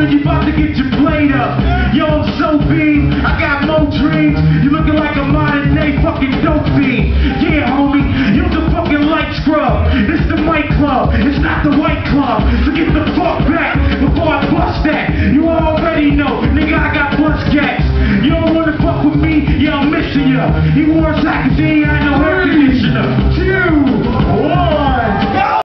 homie, you about to get your blade up. Yo, I'm so beam, I got more dreams. You looking like a modern day fucking dope fiend. Yeah, homie, you're the fucking light scrub. This the mic club, it's not the white club. So get the fuck back before I bust that. You already know, nigga, I got bust gas. You don't wanna fuck with me, yeah, I'm missing ya. He wore a sack of D, I